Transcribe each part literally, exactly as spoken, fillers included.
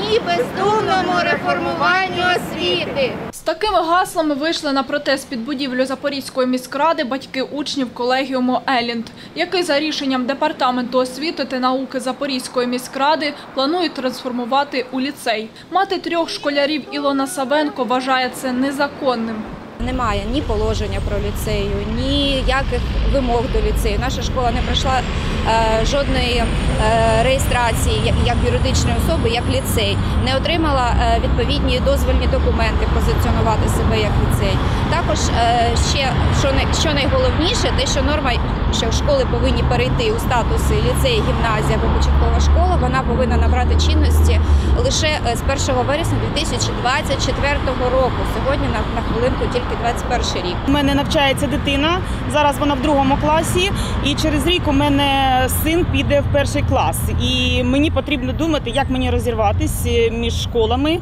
ні бездумному реформуванню освіти. З такими гаслами вийшли на протест під будівлю Запорізької міськради батьки учнів колегіуму «Елінд», який за рішенням Департаменту освіти та науки Запорізької міськради планують трансформувати у ліцей. Мати трьох школярів Ілона Савенко вважає це незаконним. Немає ні положення про ліцею, ніяких вимог до ліцею. Наша школа не пройшла е, жодної е, реєстрації як, як юридичної особи, як ліцей. Не отримала е, відповідні дозвольні документи позиціонувати себе як ліцей. Також е, ще, що, не, що найголовніше, те, що норма, що школи повинні перейти у статуси ліцей, гімназія або початкова школа, вона повинна набрати чинності лише з першого вересня дві тисячі двадцять четвертого року. Сьогодні на, на хвилинку тільки двадцять перший рік. У мене навчається дитина, зараз вона в другому класі, і через рік у мене син піде в перший клас. І мені потрібно думати, як мені розірватись між школами.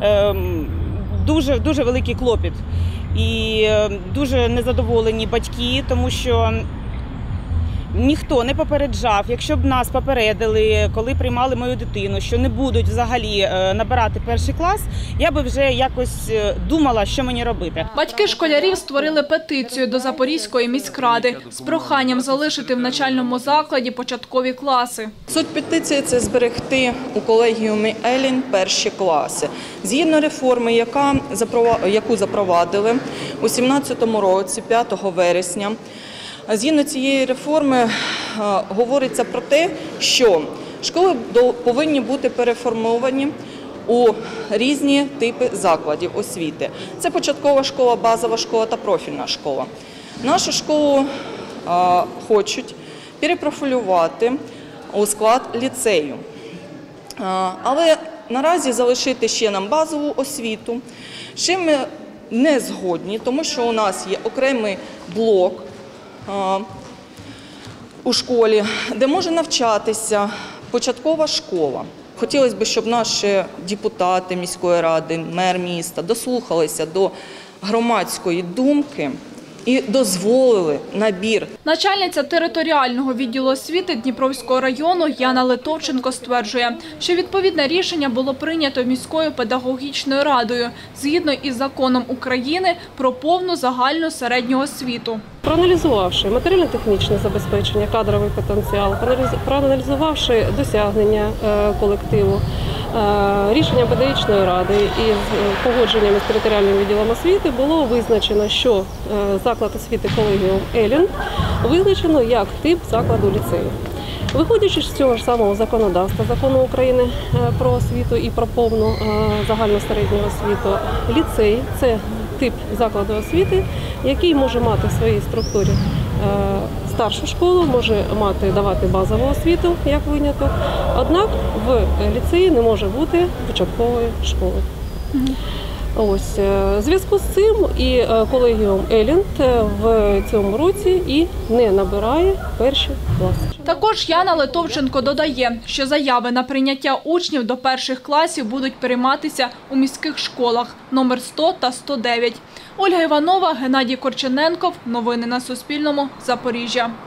Дуже, дуже великий клопіт. І дуже незадоволені батьки, тому що ніхто не попереджав. Якщо б нас попередили, коли приймали мою дитину, що не будуть взагалі набирати перший клас, я би вже якось думала, що мені робити. Батьки школярів створили петицію до Запорізької міськради з проханням залишити в навчальному закладі початкові класи. Суть петиції – це зберегти у колегіумі «Елінд» перші класи. Згідно реформи, яка, яку запровадили у дві тисячі сімнадцятому році, п'ятого вересня, згідно цієї реформи говориться про те, що школи повинні бути переформовані у різні типи закладів освіти. Це початкова школа, базова школа та профільна школа. Нашу школу а, хочуть перепрофілювати у склад ліцею. А, але наразі залишити ще нам базову освіту. Ще ми не згодні, тому що у нас є окремий блок у школі, де може навчатися початкова школа. Хотілося б, щоб наші депутати міської ради, мер міста дослухалися до громадської думки і дозволили набір. Начальниця територіального відділу освіти Дніпровського району Яна Литовченко стверджує, що відповідне рішення було прийнято міською педагогічною радою згідно із законом України про повну загальну середню освіту. Проаналізувавши матеріально-технічне забезпечення, кадровий потенціал, проаналізувавши досягнення колективу, рішення педагогічної ради і погодженнями з територіальним відділом освіти було визначено, що заклад освіти колегіум «Елінд» визначено як тип закладу ліцею. Виходячи з цього ж самого законодавства, закону України про освіту і про повну загальну середню освіту, ліцей – це тип закладу освіти, який може мати в своїй структурі старшу школу, може мати, давати базову освіту, як виняток, однак в ліцеї не може бути початкової школи. Ось, в зв'язку з цим і колегіум «Елінд» в цьому році і не набирає перші класи. Також Яна Литовченко додає, що заяви на прийняття учнів до перших класів будуть прийматися у міських школах номер сто та сто дев'ять. Ольга Іванова, Геннадій Корчененков. Новини на Суспільному. Запоріжжя.